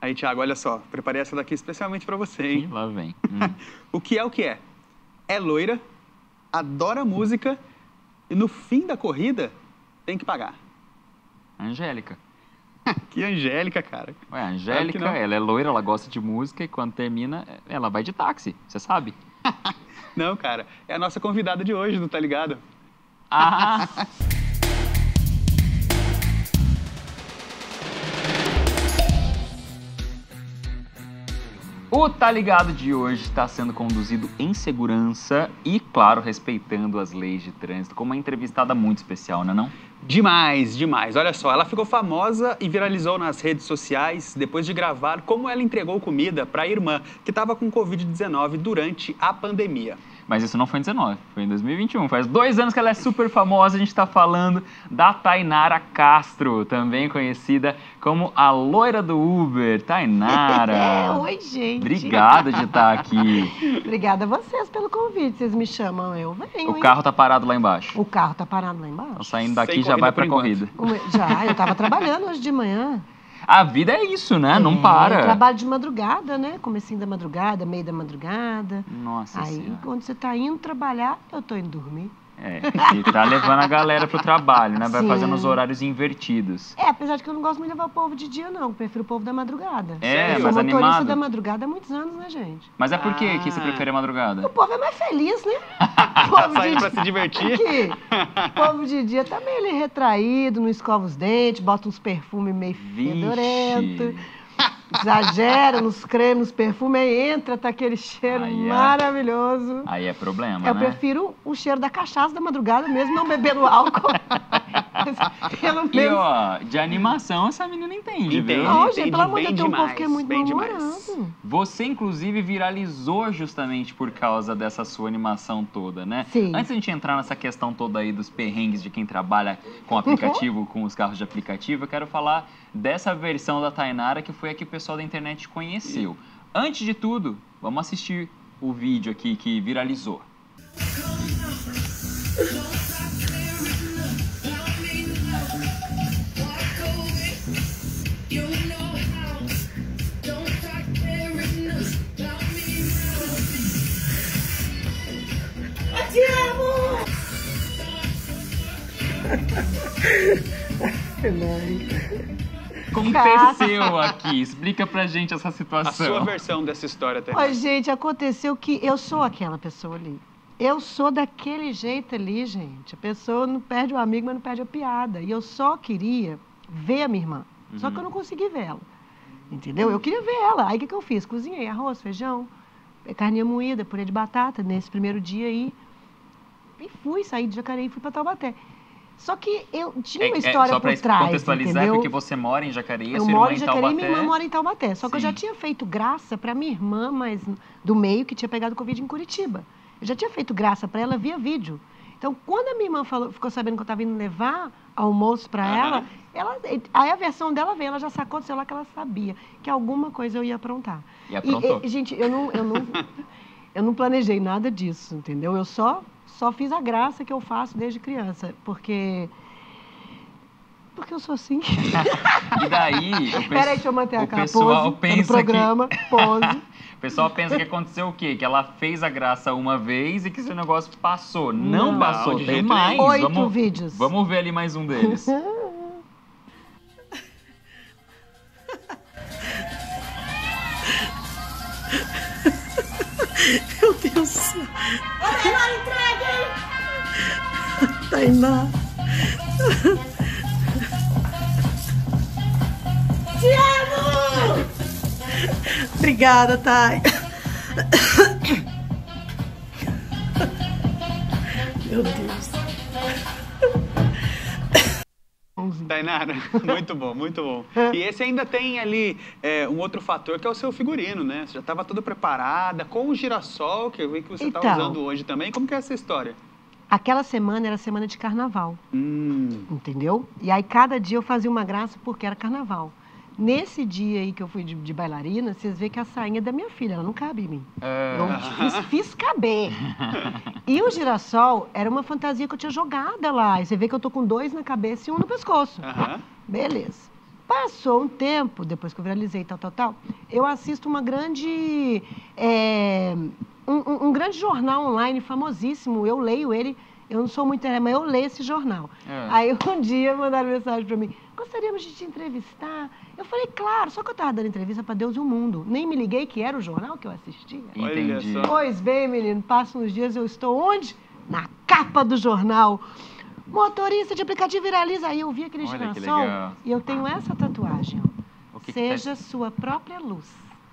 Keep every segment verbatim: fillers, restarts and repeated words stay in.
Aí, Thiago, olha só, preparei essa daqui especialmente pra você, hein? Ih, lá vem. Hum. O que é o que é? É loira, adora música e no fim da corrida tem que pagar. Angélica. Que Angélica, cara. Ué, a Angélica, Claro que não. ela é loira, ela gosta de música e quando termina, ela vai de táxi, você sabe? Não, cara, é a nossa convidada de hoje, não tá ligado? Ah! O Tá Ligado de hoje está sendo conduzido em segurança e, claro, respeitando as leis de trânsito, com uma entrevistada muito especial, não é não? Demais, demais. Olha só, ela ficou famosa e viralizou nas redes sociais depois de gravar como ela entregou comida para a irmã, que estava com covid dezenove durante a pandemia. Mas isso não foi em dezenove, foi em dois mil e vinte e um. Faz dois anos que ela é super famosa, a gente está falando da Tainara Castro, também conhecida como a loira do Uber. Tainara! Oi, gente! Obrigado de estar aqui. Obrigada a vocês pelo convite, vocês me chamam, eu venho. O hein? carro tá parado lá embaixo. O carro tá parado lá embaixo? Então, saindo daqui Sem já corrida vai por pra enquanto. corrida. Como- Já, eu tava trabalhando hoje de manhã. A vida é isso, né? Não É, Eu para. trabalho de madrugada, né? Comecinho da madrugada, meio da madrugada. Nossa Aí, Senhora. quando você tá indo trabalhar, eu tô indo dormir. É, e tá levando a galera pro trabalho, né? Vai Sim. fazendo os horários invertidos. É, apesar de que eu não gosto muito de levar o povo de dia, não. Eu prefiro o povo da madrugada. É, eu sou mas motorista animado. da madrugada há muitos anos, né, gente? Mas é por que que você Ah. prefere a madrugada? O povo é mais feliz, né? O povo Saindo pra de se divertir. Aqui, o povo de dia tá meio ali retraído, não escova os dentes, bota uns perfumes meio fedorentos. Vixe. Exagera nos cremes, nos perfumes, aí entra, tá aquele cheiro Aí é. maravilhoso. Aí é problema, Eu né? prefiro o cheiro da cachaça da madrugada, mesmo não bebendo álcool. Mas, pelo E menos. ó, de animação essa menina entende, Entende. viu? Não, entende gente, pelo amor de bem Deus, tem um povo que é demais, muito bem demais. mal-humorado. Você, inclusive, viralizou justamente por causa dessa sua animação toda, né? Sim. Antes da gente entrar nessa questão toda aí dos perrengues de quem trabalha com aplicativo, com os carros de aplicativo, eu quero falar dessa versão da Tainara que foi a que o pessoal da internet conheceu. Antes de tudo, vamos assistir o vídeo aqui que viralizou. Aconteceu aqui, explica pra gente essa A sua situação. versão dessa história, Ó, Tainara. gente, aconteceu que eu sou aquela pessoa ali. Eu sou daquele jeito ali, gente. A pessoa não perde o amigo, mas não perde a piada. E eu só queria ver a minha irmã. Só que eu não consegui ver ela. Entendeu? Eu queria ver ela. Aí o que, que eu fiz? Cozinhei arroz, feijão, carninha moída, purê de batata nesse primeiro dia aí. E fui, saí de Jacareí e fui pra Taubaté. Só que eu tinha uma É, é, história só pra por trás, contextualizar, entendeu? porque você mora em Jacareí, Eu sua moro irmã em em Jacareí e minha irmã Taubaté. mora em Taubaté. Só que eu já Sim. tinha feito graça para minha irmã, mas do meio, que tinha pegado Covid em Curitiba. Eu já tinha feito graça para ela via vídeo. Então, quando a minha irmã falou, ficou sabendo que eu estava indo levar almoço para Aham. ela, ela, aí a versão dela veio, ela já sacou do celular que ela sabia que alguma coisa eu ia aprontar. E aprontou. E, gente, eu não, eu, não, eu não planejei nada disso, entendeu? Eu só, só fiz a graça que eu faço desde criança, porque... Porque eu sou assim. E daí, o, pe- Peraí, deixa eu manter o a cara pessoal pose, pensa no programa, pose. O pessoal pensa que aconteceu o quê? Que ela fez a graça uma vez e que esse negócio passou. Não, Não, passou, de tem jeito mais. nenhum. Oito vamos, vídeos. Vamos ver ali mais um deles. Meu Deus do céu. Tainá. Te amo! Obrigada, Thay. Meu Deus. Tainara, muito bom, muito bom. E esse ainda tem ali é, um outro fator, que é o seu figurino, né? Você já estava toda preparada, com o girassol, que eu vi que você está Então. usando hoje também. Como que é essa história? Aquela semana era semana de carnaval, Hum, entendeu? E aí cada dia eu fazia uma graça porque era carnaval. Nesse dia aí que eu fui de, de bailarina, vocês veem que a sainha é da minha filha, ela não cabe em mim. É. Eu fiz, fiz caber. E o girassol era uma fantasia que eu tinha jogada lá. E você vê que eu tô com dois na cabeça e um no pescoço. aham. Beleza. Passou um tempo, depois que eu viralizei, tal, tal, tal, eu assisto uma grande, é, um, um, um grande jornal online famosíssimo, eu leio ele, eu não sou muito, mas eu leio esse jornal. É. Aí um dia mandaram mensagem para mim, gostaríamos de te entrevistar. Eu falei, claro, só que eu estava dando entrevista para Deus e o mundo. Nem me liguei que era o jornal que eu assistia. Entendi. Pois bem, menino, passam uns dias, eu estou onde? Na capa do jornal. Motorista de aplicativo viraliza. Aí eu vi aquele Olha, girassol e eu tenho essa tatuagem. Ó. Que Seja que tá... sua própria luz.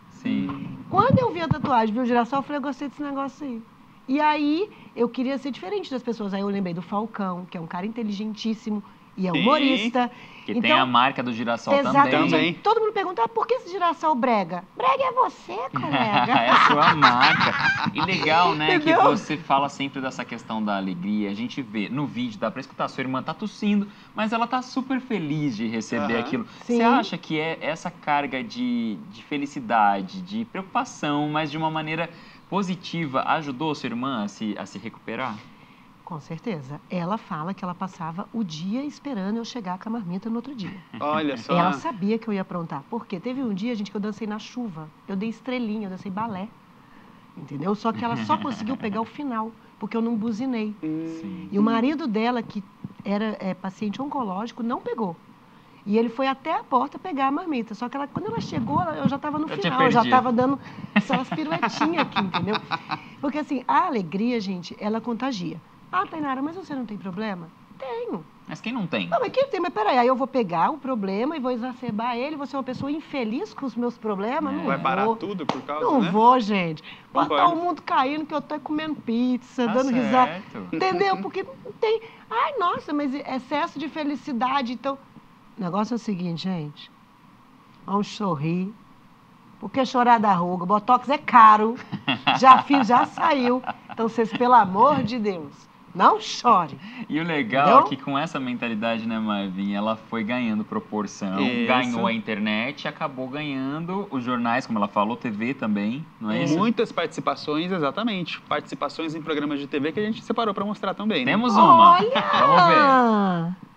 Sim. Quando eu vi a tatuagem, vi o girassol, eu falei, eu gostei desse negócio aí. E aí eu queria ser diferente das pessoas. Aí eu lembrei do Falcão, que é um cara inteligentíssimo e é humorista. Que então, tem a marca do girassol exatamente, também. também. Todo mundo pergunta, ah, por que esse girassol brega? Brega é você, colega. É a sua marca. E legal, né, Entendeu? que você fala sempre dessa questão da alegria. A gente vê no vídeo, dá pra escutar, sua irmã tá tossindo, mas ela tá super feliz de receber uhum. aquilo. Sim. Você acha que é essa carga de, de felicidade, de preocupação, mas de uma maneira positiva, ajudou sua irmã a se, a se recuperar? Com certeza. Ela fala que ela passava o dia esperando eu chegar com a marmita no outro dia. Olha só. Ela sabia que eu ia aprontar. Porque teve um dia, gente, que eu dancei na chuva. Eu dei estrelinha, eu dancei balé. Entendeu? Só que ela só conseguiu pegar o final, porque eu não buzinei. Sim. E o marido dela, que era é, paciente oncológico, não pegou. E ele foi até a porta pegar a marmita. Só que ela, quando ela chegou, eu já estava no eu final. Eu já estava dando aquelas piruetinhas aqui, entendeu? Porque assim, a alegria, gente, ela contagia. Ah, Tainara, mas você não tem problema? Tenho. Mas quem não tem? Não, mas quem tem? Mas peraí, aí eu vou pegar o problema e vou exacerbar ele, vou ser uma pessoa infeliz com os meus problemas? É. Não Vai vou. parar tudo por causa, Não né? vou, gente. Botar Concordo. o mundo caindo que eu tô comendo pizza, Tá dando certo. risada. Entendeu? Porque não tem... Ai, nossa, mas excesso de felicidade, então... O negócio é o seguinte, gente. Vamos sorrir. Porque chorar da ruga, Botox é caro. Já fiz, já saiu. Então, vocês, pelo amor de Deus, não chore. E o legal Entendeu? é que com essa mentalidade, né, Marvin, ela foi ganhando proporção, Isso. ganhou a internet e acabou ganhando os jornais, como ela falou, T V também, não é isso? Muitas participações, exatamente. Participações em programas de T V que a gente separou para mostrar também. Né? Temos uma. Olha! Vamos ver.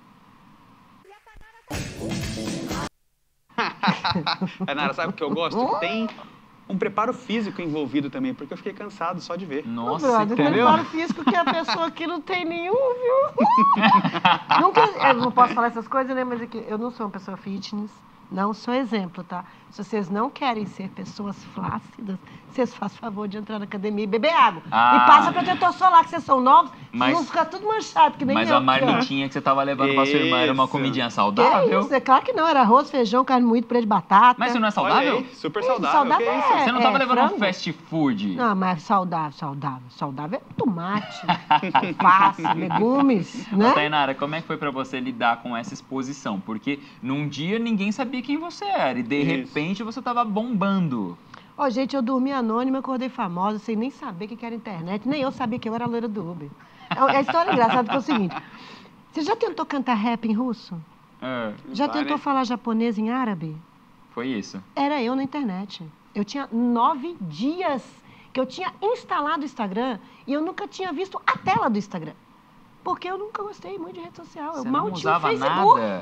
Tainara, sabe o que eu gosto? Que tem um preparo físico envolvido também, porque eu fiquei cansado só de ver. Nossa, Brother, entendeu? preparo físico que a pessoa aqui não tem nenhum, viu? Nunca, eu não posso falar essas coisas, né? Mas é que eu não sou uma pessoa fitness, não sou exemplo, tá? Se vocês não querem ser pessoas flácidas, vocês fazem favor de entrar na academia e beber água. Ah. E passa protetor solar, que vocês são novos, Mas- vocês vão ficar tudo manchado, que nem Mas eu. a marmitinha que você tava levando pra sua irmã era uma Isso. comidinha Que saudável? isso? É claro que não, era arroz, feijão, carne moída, purê de batata. Mas isso não é Olha saudável? aí, super Isso, saudável. saudável que é- isso? Você não tava é levando um frango? fast food? Não, mas saudável, saudável. Saudável é tomate, alface, legumes, Ô, né? Tainara, como é que foi pra você lidar com essa exposição? Porque num dia ninguém sabia quem você era e de Isso. repente você tava bombando. Ó, gente, eu dormi anônima, acordei famosa, sem nem saber o que era internet, nem eu sabia que eu era loira do Uber. A a história engraçada é o seguinte, você já tentou cantar rap em russo? É, Já Vai, tentou né? falar japonês em árabe? foi isso. Era eu na internet. Eu tinha nove dias que eu tinha instalado o Instagram e eu nunca tinha visto a tela do Instagram. Porque eu nunca gostei muito de rede social. Você eu mal não tinha o usava Facebook. nada.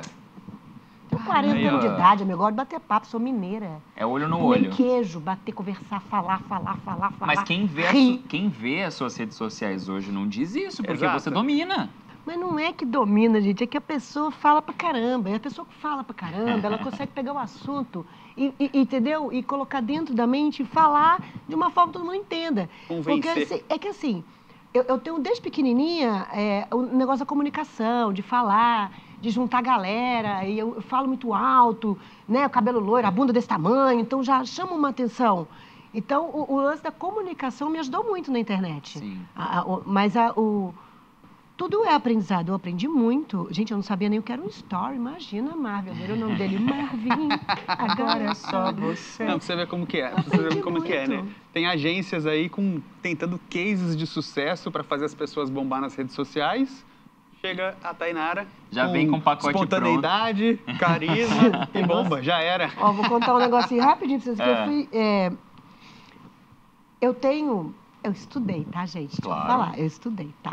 Tenho quarenta Aí, anos de ó. idade, eu gosto de bater papo, sou mineira. É olho no Comer olho. queijo, bater, conversar, falar, falar, falar, falar. Mas quem vê, a rir. su- quem vê as suas redes sociais hoje não diz isso, porque Exato. você domina. Mas não é que domina, gente, é que a pessoa fala pra caramba. E a pessoa que fala pra caramba, ela consegue pegar o assunto, e, e- entendeu? E colocar dentro da mente e falar de uma forma que todo mundo entenda. Porque Convencer. assim, é que assim, eu, eu tenho desde pequenininha é, o negócio da comunicação, de falar, de juntar galera, e eu, eu falo muito alto, né? O cabelo loiro, a bunda desse tamanho, então já chama uma atenção. Então, o, o lance da comunicação me ajudou muito na internet. Sim. A- a- o- mas a, o, tudo é aprendizado. Eu aprendi muito. Gente, eu não sabia nem o que era um story. Imagina, Marvin. Eu dei o nome dele, Marvin. Agora é só você. Não, pra você ver como que é. Pra você ver Aprendi como que é, né? muito. Tem agências aí com, tentando cases de sucesso para fazer as pessoas bombar nas redes sociais. Chega a Tainara. Já vem com o pacote espontaneidade, carisma e bomba. Já era. Ó, vou contar um negocinho rapidinho pra vocês. Que É. eu fui... é, Eu tenho... Eu estudei, tá, gente? Deixa Claro. eu falar. Eu estudei, tá?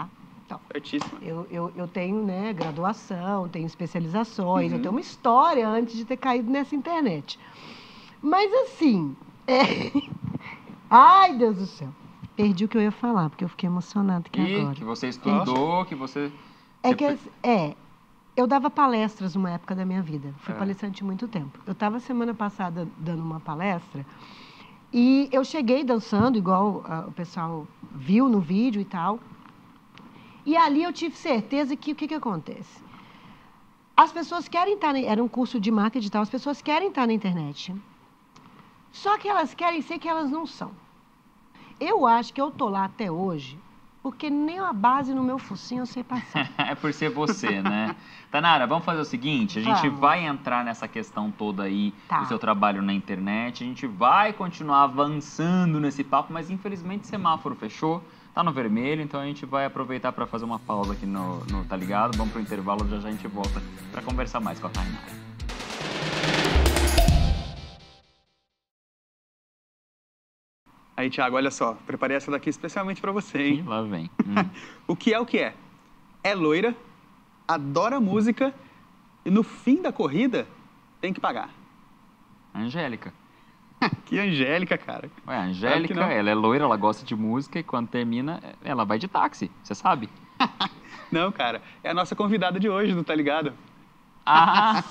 Então, Certíssima. eu, eu, eu tenho, né, graduação, tenho especializações, Uhum. eu tenho uma história antes de ter caído nessa internet. Mas assim, é... ai, Deus do céu, perdi o que eu ia falar, porque eu fiquei emocionada aqui E agora. que você estudou, que você... É você que, foi- é, eu dava palestras numa época da minha vida, fui É. palestrante muito tempo. Eu estava semana passada dando uma palestra e eu cheguei dançando, igual ah, o pessoal viu no vídeo e tal. E ali eu tive certeza que o que, que acontece? As pessoas querem estar, na, era um curso de marketing digital, as pessoas querem estar na internet, só que elas querem ser que elas não são. Eu acho que eu tô lá até hoje porque nem a base no meu focinho eu sei passar. É por ser você, né? Tainara, vamos fazer o seguinte, a gente Vamos. vai entrar nessa questão toda aí Tá. do seu trabalho na internet, a gente vai continuar avançando nesse papo, mas infelizmente o semáforo fechou, tá no vermelho, então a gente vai aproveitar para fazer uma pausa aqui no, no Tá Ligado, vamos pro intervalo, já já a gente volta para conversar mais com a Tainara. Aí, Thiago, olha só, preparei essa daqui especialmente pra você, hein? Ih, lá vem. Hum. O que é o que é? É loira, adora música e no fim da corrida tem que pagar. Angélica. Que Angélica, cara. Ué, a Angélica, não. ela é loira, ela gosta de música e quando termina, ela vai de táxi, você sabe? Não, cara, é a nossa convidada de hoje, não tá ligado? Ah!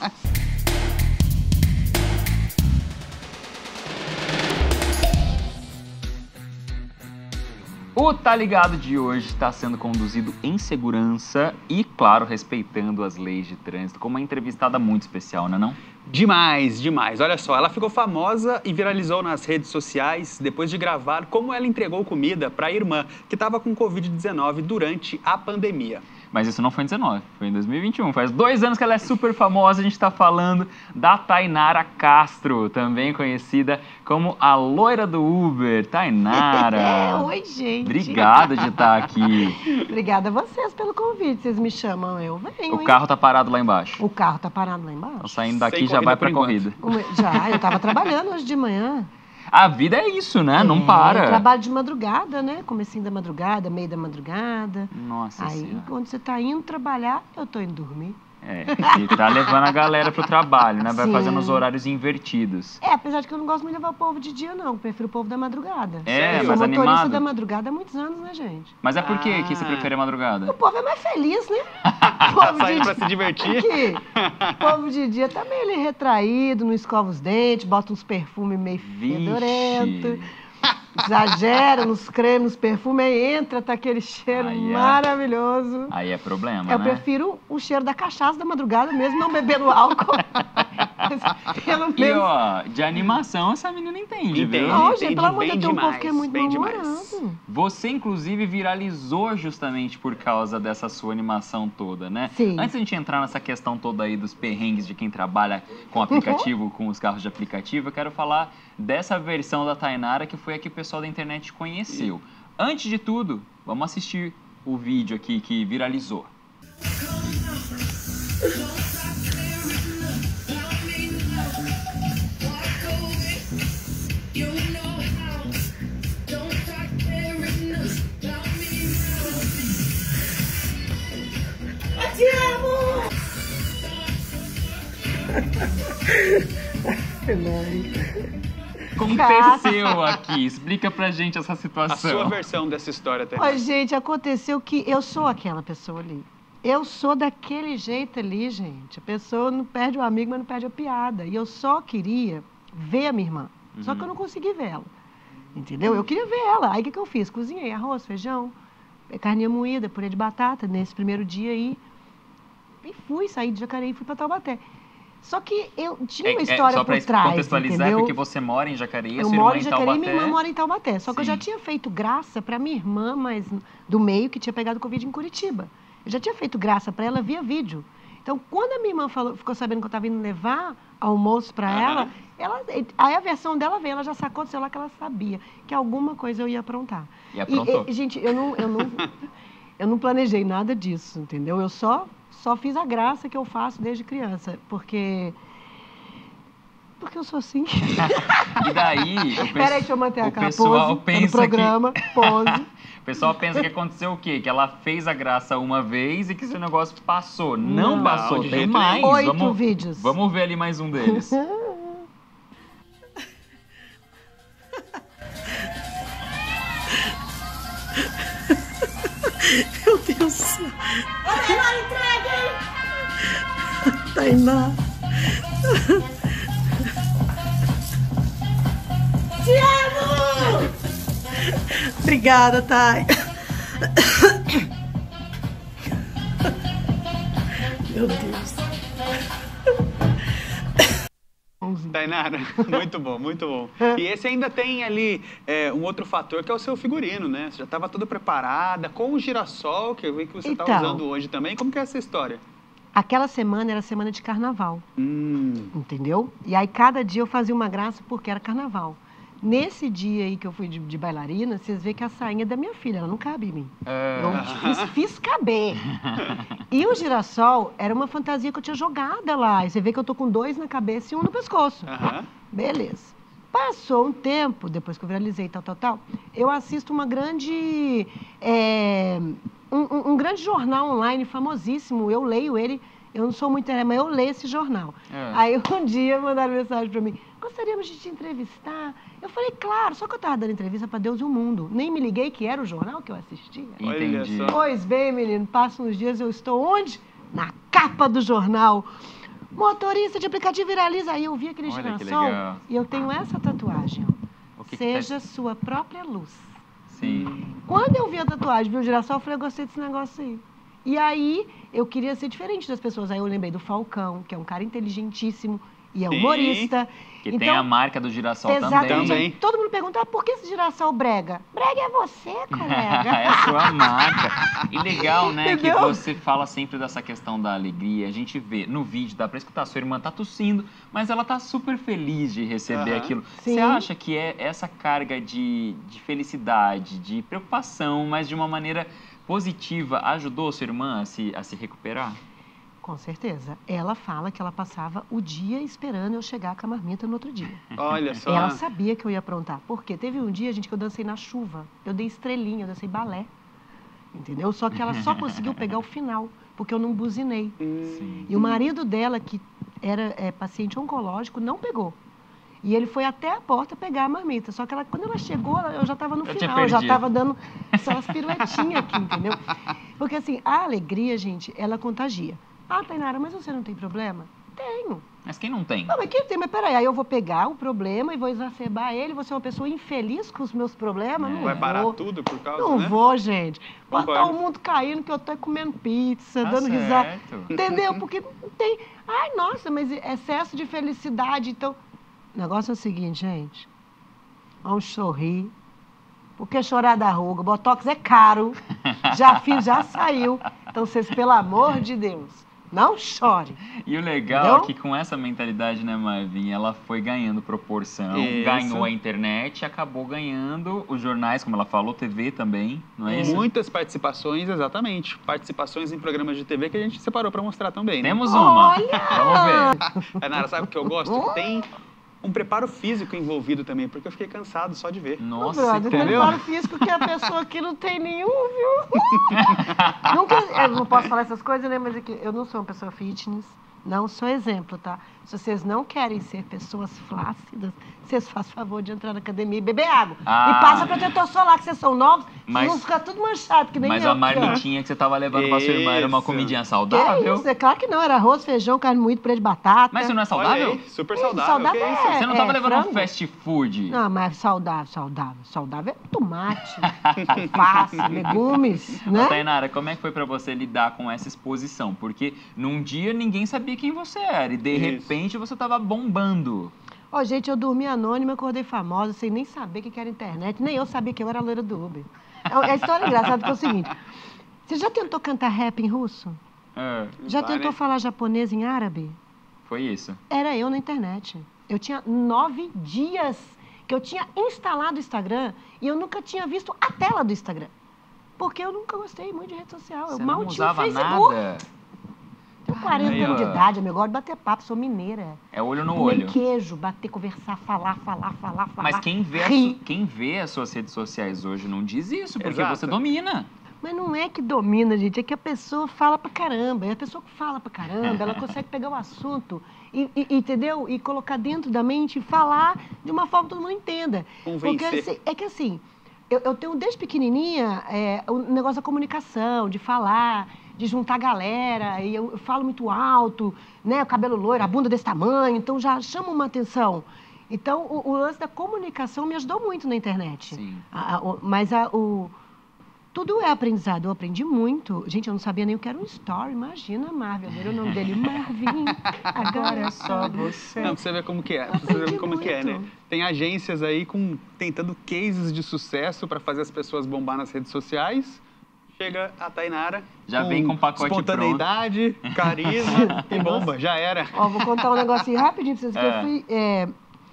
O Tá Ligado de hoje está sendo conduzido em segurança e, claro, respeitando as leis de trânsito, com uma entrevistada muito especial, não é não? Demais, demais. Olha só, ela ficou famosa e viralizou nas redes sociais depois de gravar como ela entregou comida para a irmã, que estava com covid dezenove durante a pandemia. Mas isso não foi em dezenove, foi em dois mil e vinte e um. Faz dois anos que ela é super famosa, a gente está falando da Tainara Castro, também conhecida como a loira do Uber. Tainara! Oi, gente. Obrigado de estar aqui. Obrigada a vocês pelo convite. Vocês me chamam, eu venho. O hein? carro tá parado lá embaixo. O carro tá parado lá embaixo? Então, saindo daqui Sem já corrida vai por pra enquanto. corrida. Como- Já, eu tava trabalhando hoje de manhã. A vida é isso, né? Não É, para. Trabalho de madrugada, né? Comecinho da madrugada, meio da madrugada. Nossa Aí, Senhora. quando você tá indo trabalhar, eu tô indo dormir. É, e tá levando a galera pro trabalho, né? Vai Sim. fazendo os horários invertidos. É, apesar de que eu não gosto muito de levar o povo de dia, não. Eu prefiro o povo da madrugada. É, eu sou mas motorista animado. da madrugada há muitos anos, né, gente? Mas é por que que você Ah. prefere a madrugada? O povo é mais feliz, né? O povo Saindo pra de se divertir. Aqui, o povo de dia tá meio ali retraído, não escova os dentes, bota uns perfumes meio fedorentos. Vixe. Exagera nos cremes, nos perfumes, aí entra, tá aquele cheiro Aí é. maravilhoso. Aí é problema, Eu né? prefiro o cheiro da cachaça da madrugada mesmo, não bebendo álcool. Mas, pelo E menos. ó, de animação essa menina entende, Entende. viu? Não, entende gente, pelo amor de bem Deus, tem um povo que é demais, muito bem demais. mal-humorado. Você, inclusive, viralizou justamente por causa dessa sua animação toda, né? Sim. Antes da gente entrar nessa questão toda aí dos perrengues de quem trabalha com aplicativo, com os carros de aplicativo, eu quero falar dessa versão da Tainara que foi a que o pessoal da internet conheceu. Antes de tudo, vamos assistir o vídeo aqui que viralizou. Aconteceu aqui, explica pra gente essa A sua situação. versão dessa história, Ó, Tainara. gente, aconteceu que eu sou aquela pessoa ali. Eu sou daquele jeito ali, gente. A pessoa não perde o amigo, mas não perde a piada. E eu só queria ver a minha irmã. Só que eu não consegui ver ela. Entendeu? Eu queria ver ela. Aí o que, que eu fiz? Cozinhei arroz, feijão, carninha moída, purê de batata nesse primeiro dia aí. E fui, saí de Jacareí e fui pra Taubaté. Só que eu tinha uma É, é, história só pra por trás, contextualizar, entendeu? porque você mora em Jacareí, Eu sua moro irmã em em Jacareí e minha irmã Taubaté. mora em Taubaté. Só que eu já Sim. tinha feito graça para minha irmã, mas do meio, que tinha pegado Covid em Curitiba. Eu já tinha feito graça para ela via vídeo. Então, quando a minha irmã falou, ficou sabendo que eu estava indo levar almoço para Aham. ela, ela, aí a versão dela veio, ela já sacou do celular que ela sabia que alguma coisa eu ia aprontar. E aprontou. E, gente, eu não, eu, não, eu não planejei nada disso, entendeu? Eu só, só fiz a graça que eu faço desde criança, porque... Porque eu sou assim. E daí, o, pe- Peraí, deixa eu manter a o cara, pessoal pose, tá pensa no programa, pose. que... O pessoal pensa que aconteceu o quê? Que ela fez a graça uma vez e que esse negócio passou. Não, Não, passou, de tem jeito mais. nenhum. Oito Vamos, vídeos. vamos ver ali mais um deles. Meu Deus do céu. Tainá, entregue! Tainá. Te amo! Obrigada, Thay. Meu Deus. Tainara, muito bom, muito bom. E esse ainda tem ali é, um outro fator que é o seu figurino, né? Você já estava toda preparada, com o girassol, que eu vi que você está Então. usando hoje também. Como que é essa história? Aquela semana era semana de carnaval, Hum, entendeu? E aí cada dia eu fazia uma graça porque era carnaval. Nesse dia aí que eu fui de, de bailarina, vocês veem que a sainha é da minha filha, ela não cabe em mim. É. Eu fiz, fiz caber. E o girassol era uma fantasia que eu tinha jogada lá. E você vê que eu tô com dois na cabeça e um no pescoço. aham. Beleza. Passou um tempo, depois que eu viralizei tal, tal, tal, eu assisto uma grande... é, um, um- um grande jornal online famosíssimo. Eu leio ele, eu não sou muito internet, mas eu leio esse jornal. É. Aí um dia mandaram mensagem para mim, gostaríamos de te entrevistar. Eu falei, claro, só que eu estava dando entrevista para Deus e o mundo. Nem me liguei que era o jornal que eu assistia. Olha Entendi. só. Pois bem, menino, passam uns dias, eu estou onde? Na capa do jornal. Motorista de aplicativo viraliza. Aí eu vi aquele Olha que girassol legal. e eu tenho essa tatuagem. ó. O que que Seja sua própria luz. Sim. Quando eu vi a tatuagem, vi o girassol, eu falei, eu gostei desse negócio aí. E aí, eu queria ser diferente das pessoas. Aí eu lembrei do Falcão, que é um cara inteligentíssimo e é Sim. humorista. Que tem a marca do girassol Exatamente. também. Também. Todo mundo pergunta, ah, por que esse girassol brega? Brega é você, colega. É a sua marca. E legal, né, que Entendeu? você fala sempre dessa questão da alegria. A gente vê no vídeo, dá pra escutar, sua irmã tá tossindo, mas ela tá super feliz de receber Aham. aquilo. Sim. Você acha que é essa carga de, de felicidade, de preocupação, mas de uma maneira positiva, ajudou sua irmã a se, a se recuperar? Com certeza. Ela fala que ela passava o dia esperando eu chegar com a marmita no outro dia. Olha só. Ela sabia que eu ia aprontar. Porque teve um dia, gente, que eu dancei na chuva. Eu dei estrelinha, eu dancei balé. Entendeu? Só que ela só conseguiu pegar o final, porque eu não buzinei. Sim. E o marido dela, que era é, paciente oncológico, não pegou. E ele foi até a porta pegar a marmita. Só que ela, quando ela chegou, ela- eu já estava no Eu tinha final. Eu já perdido. estava dando aquelas piruetinhas aqui, entendeu? Porque assim, a alegria, gente, ela contagia. Ah, Tainara, mas você não tem problema? Tenho. Mas quem não tem? Não, mas quem tem? Mas peraí, aí eu vou pegar o problema e vou exacerbar ele, vou ser uma pessoa infeliz com os meus problemas? É. Não Vai parar vou. tudo por causa, Não né? vou, gente. Botar Concordo. o mundo caindo que eu tô comendo pizza, Tá dando risada. certo. Entendeu? Porque não tem... Ai, nossa, mas excesso de felicidade, então... O negócio é o seguinte, gente. Vamos sorrir. Porque chorar da ruga, Botox é caro. Já fiz, já saiu. Então, vocês, pelo amor de Deus, não chore. E o legal Entendeu? é que com essa mentalidade, né, Marvin, ela foi ganhando proporção, Isso. ganhou a internet e acabou ganhando os jornais, como ela falou, T V também, não é isso? Muitas participações, exatamente. Participações em programas de T V que a gente separou para mostrar também. Né? Temos uma. Olha! Vamos ver. Tainara, sabe o que eu gosto? Que tem um preparo físico envolvido também, porque eu fiquei cansado só de ver. Nossa, Brother, entendeu? preparo físico que a pessoa aqui não tem nenhum, viu? Nunca, eu não posso falar essas coisas, né? Mas é que eu não sou uma pessoa fitness, não sou exemplo, tá? Se vocês não querem ser pessoas flácidas, vocês fazem favor de entrar na academia e beber água. Ah. E passa protetor solar, que vocês são novos, Mas- vocês vão ficar tudo manchado, que nem Mas eu. a marmitinha que você tava levando pra sua irmã era uma Isso. comidinha Que saudável? isso? É claro que não, era arroz, feijão, carne moída, purê de batata. Mas isso não é Olha saudável? aí, super Ih, saudável. saudável que é- isso? Você não tava é, levando um frango? fast food? Não, mas saudável, saudável. Saudável é tomate, alface, legumes, Ô, né? Tainara, como é que foi pra você lidar com essa exposição? Porque num dia ninguém sabia quem você era e de Isso. repente você tava bombando. Ó, gente, eu dormi anônima, acordei famosa, sem nem saber o que que era internet, nem eu sabia que eu era loira do Uber. A a história engraçada que é o seguinte, você já tentou cantar rap em russo? É, Já Vai, tentou né? falar japonês em árabe? foi isso. Era eu na internet. Eu tinha nove dias que eu tinha instalado o Instagram e eu nunca tinha visto a tela do Instagram. Porque eu nunca gostei muito de rede social. Você eu mal não tinha o usava Facebook. nada. quarenta Aí, anos de ó. idade, amigo. Eu gosto de bater papo, sou mineira. É olho no Comer olho. queijo, bater, conversar, falar, falar, falar, falar. Mas quem vê, a rir. su- quem vê as suas redes sociais hoje não diz isso, porque Exato. você domina. Mas não é que domina, gente, é que a pessoa fala pra caramba. E a pessoa que fala pra caramba, ela consegue pegar o assunto, e, e- entendeu? E colocar dentro da mente e falar de uma forma que todo mundo entenda. Porque Convencer. assim, é que assim, eu, eu tenho desde pequenininha é, o negócio da comunicação, de falar, de juntar galera, e eu, eu falo muito alto, né? O cabelo loiro, a bunda desse tamanho, então já chama uma atenção. Então, o, o lance da comunicação me ajudou muito na internet. Sim. A- a- o- mas a, o, tudo é aprendizado. Eu aprendi muito. Gente, eu não sabia nem o que era um story. Imagina, Marvin. Eu dei o nome dele, Marvin. Agora é só você. Não, pra você ver como que é. Pra você ver Aprendi como que é, né? muito. Tem agências aí com, tentando cases de sucesso para fazer as pessoas bombar nas redes sociais. Chega a Tainara. Já vem com o pacote espontaneidade, carisma e bomba. Já era. Ó, vou contar um negocinho rapidinho pra vocês. Que É. eu fui... é,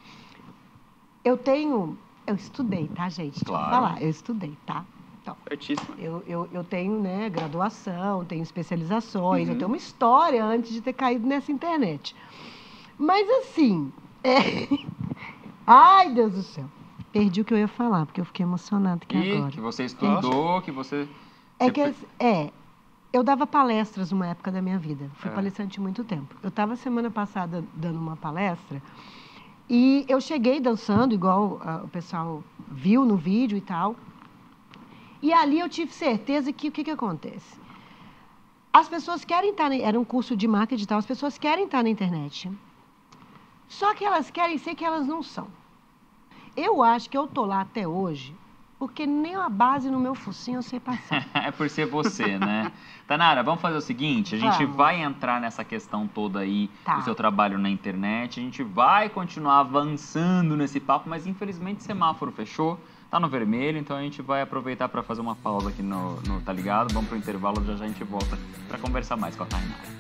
Eu tenho... Eu estudei, tá, gente? Deixa Claro. eu falar. Eu estudei, tá? Então, Certíssima. eu, eu, eu tenho, né, graduação, tenho especializações, Uhum. eu tenho uma história antes de ter caído nessa internet. Mas assim, é... ai, Deus do céu, perdi o que eu ia falar, porque eu fiquei emocionada aqui E agora. que você estudou, que você... É você que, foi- assim, é, eu dava palestras numa época da minha vida, fui É. palestrante muito tempo. Eu estava semana passada dando uma palestra e eu cheguei dançando, igual ah, o pessoal viu no vídeo e tal. E ali eu tive certeza que o que, que acontece? As pessoas querem estar... Na, era um curso de marketing e tal, as pessoas querem estar na internet. Só que elas querem ser que elas não são. Eu acho que eu tô lá até hoje porque nem a base no meu focinho eu sei passar. É por ser você, né? Tanara, vamos fazer o seguinte, a gente Vamos. vai entrar nessa questão toda aí Tá. do seu trabalho na internet, a gente vai continuar avançando nesse papo, mas infelizmente o semáforo fechou, tá no vermelho, então a gente vai aproveitar para fazer uma pausa aqui no, no Tá Ligado, vamos pro intervalo, já já a gente volta para conversar mais com a Tainara.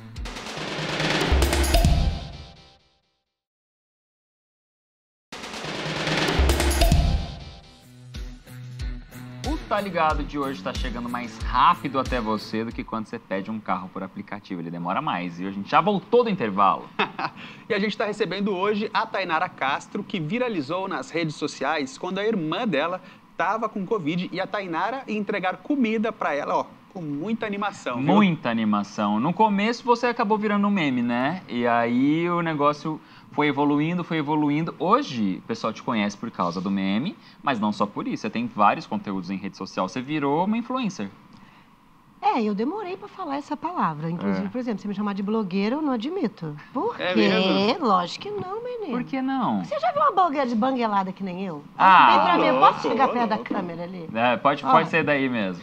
O Tá Ligado de hoje está chegando mais rápido até você do que quando você pede um carro por aplicativo. Ele demora mais, viu? A gente já voltou do intervalo. E a gente está recebendo hoje a Tainara Castro, que viralizou nas redes sociais quando a irmã dela estava com Covid e a Tainara ia entregar comida para ela, ó, com muita animação. viu? Muita animação. No começo você acabou virando um meme, né? E aí o negócio foi evoluindo, foi evoluindo. Hoje o pessoal te conhece por causa do meme, mas não só por isso. Você tem vários conteúdos em rede social. Você virou uma influencer. É, eu demorei para falar essa palavra. Inclusive, É. por exemplo, se me chamar de blogueira, eu não admito. Por É quê? mesmo? Lógico que não, menino. Por que não? Você já viu uma blogueira de banguelada que nem eu? Ah, Vem pra mim, eu louco, posso chegar perto da louco. câmera ali? É, pode, Ó. pode ser daí mesmo.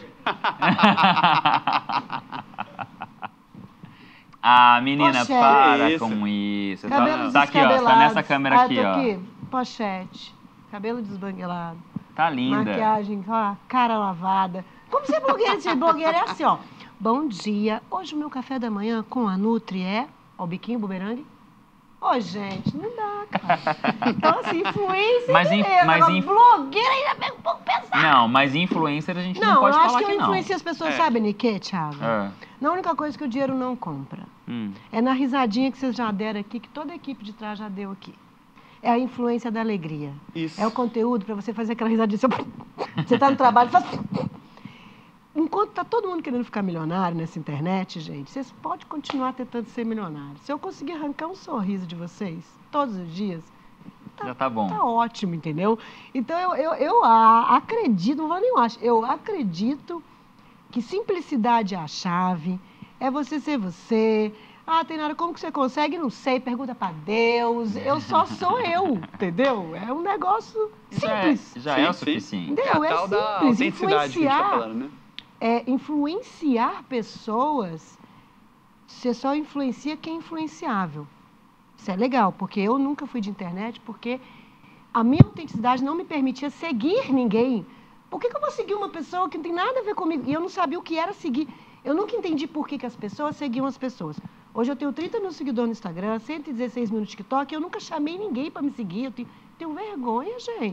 Ah, menina, Pochete. para Isso. com isso. Tá, Cabelos tá aqui, ó. Tá descabelados. nessa câmera Ah, aqui, tô ó. aqui. Pochete. Cabelo desbanguelado. Tá linda. Maquiagem, ó, cara lavada. Como ser blogueira? Ser blogueira é assim, ó. Bom dia. Hoje o meu café da manhã com a Nutri é... Ó, o biquinho, bumerangue. Ô, gente, não dá, cara. Então, assim, influencer, Mas in- beleza. mas Agora, inf- blogueira ainda pega um pouco pesado. Não, mas influencer a gente não, Não, pode eu acho falar que que eu não. influencio as pessoas, É. sabe, Niquê, Thiago? É. Na única coisa que o dinheiro não compra. Hum. É na risadinha que vocês já deram aqui, que toda a equipe de trás já deu aqui. É a influência da alegria. Isso. É o conteúdo para você fazer aquela risadinha. Você- Você está no trabalho, faz... Enquanto tá todo mundo querendo ficar milionário nessa internet, gente, vocês podem continuar tentando ser milionário. Se eu conseguir arrancar um sorriso de vocês todos os dias, Já tá bom. tá ótimo, entendeu? Então eu, eu, eu a- acredito, não vou nem eu acho, eu acredito que simplicidade é a chave, é você ser você. Ah, Tainara, como que você consegue? Não sei, pergunta pra Deus. Eu só sou eu, entendeu? É um negócio Já é, simples. já Sim, é o sim. suficiente. Entendeu? É a É tal da simples. autenticidade que a gente tá Influenciar, falando, né? é, influenciar pessoas, você só influencia quem é influenciável. Isso é legal, porque eu nunca fui de internet, porque a minha autenticidade não me permitia seguir ninguém. Por que, que eu vou seguir uma pessoa que não tem nada a ver comigo? E eu não sabia o que era seguir. Eu nunca entendi por que, que as pessoas seguiam as pessoas. Hoje eu tenho trinta mil seguidores no Instagram, cento e dezesseis mil no TikTok, eu nunca chamei ninguém para me seguir. Eu tenho, tenho vergonha, gente.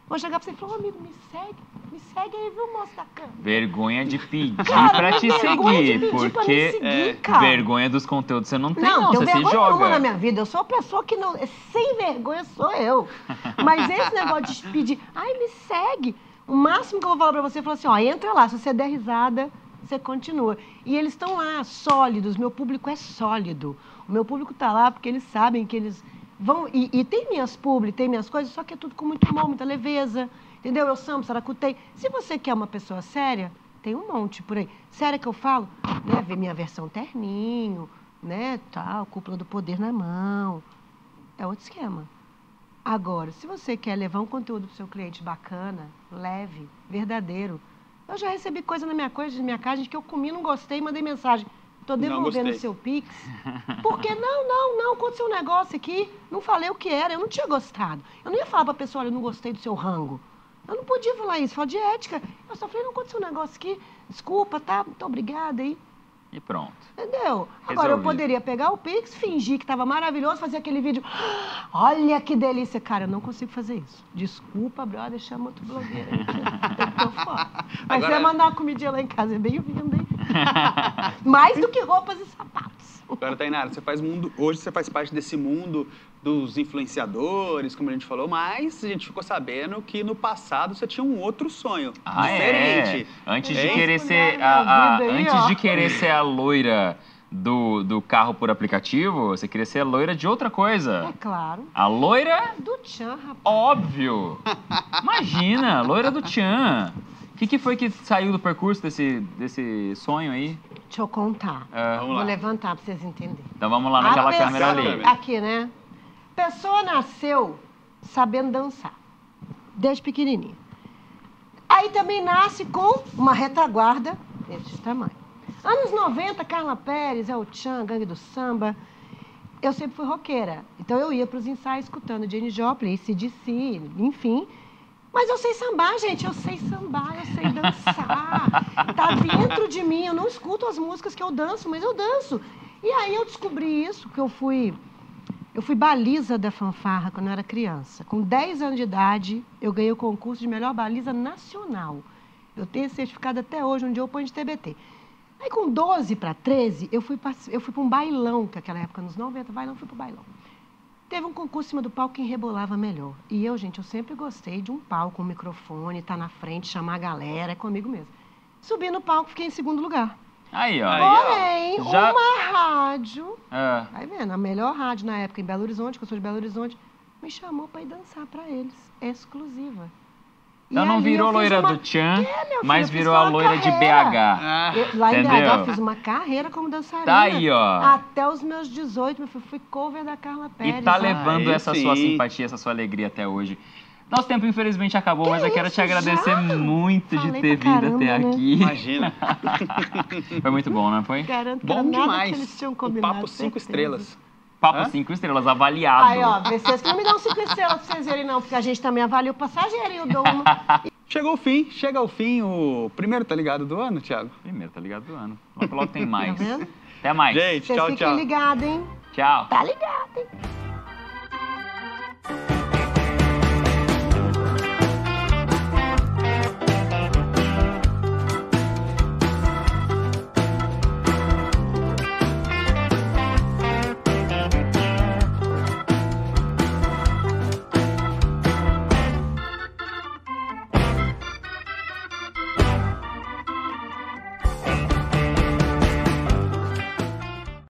Vou chegar pra você e falar, ô amigo, me segue, me segue aí, viu, moço da câmera? Vergonha de pedir Cara, pra te vergonha de seguir, pedir pra me porque seguir, é, cara. vergonha dos conteúdos você não tem, Não, não, tenho você se vergonha nenhuma na joga. minha vida. Eu sou a pessoa que não... Sem vergonha sou eu. Mas esse negócio de pedir, ai, me segue. O máximo que eu vou falar pra você é falar assim, ó, entra lá, se você der risada, você continua. E eles estão lá, sólidos, meu público é sólido. O meu público tá lá porque eles sabem que eles vão... E, e tem minhas publi, tem minhas coisas, só que é tudo com muito humor, muita leveza. Entendeu? Eu sambo, saracutei. Se você quer uma pessoa séria, tem um monte por aí. Séria que eu falo, né? Ver minha versão terninho, né? Tal, cúpula do poder na mão. É outro esquema. Agora, se você quer levar um conteúdo pro seu cliente bacana, leve, verdadeiro. Eu já recebi coisa na minha coisa, na minha casa, de que eu comi, não gostei, mandei mensagem. Tô devolvendo o seu Pix. Porque não, não, não, aconteceu um negócio aqui, não falei o que era, eu não tinha gostado. Eu não ia falar pra pessoa, olha, eu não gostei do seu rango. Eu não podia falar isso, falar de ética. Eu só falei, não aconteceu um negócio aqui, desculpa, tá? Muito obrigada aí. E pronto. Entendeu? Agora, eu poderia pegar o Pix, fingir que estava maravilhoso, fazer aquele vídeo. Olha que delícia. Cara, eu não consigo fazer isso. Desculpa, brother, chama outro blogueiro. Eu tô fora. Mas Agora... você mandar uma comidinha lá em casa, é bem-vindo, hein? Mais do que roupas e sapatos. Agora, Tainara, você faz mundo, hoje você faz parte desse mundo dos influenciadores, como a gente falou, mas a gente ficou sabendo que no passado você tinha um outro sonho, ah, diferente. É. Antes de Hein? querer ser a, a Aí, antes ó. de querer ser a loira do, do carro por aplicativo, você queria ser a loira de outra coisa. É claro. A loira Do Tchan, rapaz. óbvio. Imagina, loira do Tchan. O que, que foi que saiu do percurso desse, desse sonho aí? Deixa eu contar. É, Vamos Vou lá. levantar pra vocês entenderem. então vamos lá naquela A pessoa- câmera ali. Aqui, né? Pessoa nasceu sabendo dançar, desde pequenininha. Aí também nasce com uma retaguarda desse tamanho. Anos noventa, Carla Pérez, El Tchan, Gangue do Samba. Eu sempre fui roqueira. Então eu ia para os ensaios escutando Janis Joplin, A C D C, enfim. Mas eu sei sambar, gente. Eu sei sambar, eu sei dançar. Tá dentro de mim. Eu não escuto as músicas que eu danço, mas eu danço. E aí eu descobri isso, que eu fui... Eu fui baliza da fanfarra quando eu era criança. Com dez anos de idade, eu ganhei o concurso de melhor baliza nacional. Eu tenho esse certificado até hoje, um dia eu ponho de T B T. Aí, com doze para treze, eu fui para eu fui para um bailão, que naquela época, nos noventa, bailão, fui para o bailão. Teve um concurso em cima do palco, quem rebolava melhor. E eu, gente, eu sempre gostei de um palco, um microfone, estar na frente, chamar a galera, é comigo mesmo. Subi no palco, fiquei em segundo lugar. Aí, ó. Aí, ó. Porém, Já- uma rádio... É. Vai vendo, a melhor rádio na época em Belo Horizonte, que eu sou de Belo Horizonte, me chamou para ir dançar para eles, exclusiva. Então E não ali virou eu fiz loira uma- do Tchan, É, meu filho, mas eu fiz virou só a uma loira de carreira. B H. Ah, Eu, lá em Entendeu? B H eu fiz uma carreira como dançarina. Tá aí, ó. Até os meus dezoito, meu filho, fui cover da Carla Pérez. E tá ó. levando Aí essa sua sim. simpatia, essa sua alegria até hoje. Nosso tempo, infelizmente, acabou, Que mas eu quero isso, te agradecer já? muito de Falei ter pra vindo caramba, até né? aqui. imagina. Foi muito bom, não foi? Garanto que Bom era nada demais. que eles tinham Um combinado. papo cinco certeza. estrelas. Papo Hã? cinco estrelas, avaliado. Aí, ó, vocês que não me dão cinco estrelas pra vocês verem, não, porque a gente também avalia o passageiro e eu dou uma. Chegou o fim, chega ao fim o primeiro, tá ligado, do ano, Thiago? Primeiro, tá ligado do ano. Logo, logo tem Tá mais. vendo? Até mais. Gente, Vocês tchau, fiquem tchau. ligados, hein? Tchau. Tá ligado, hein?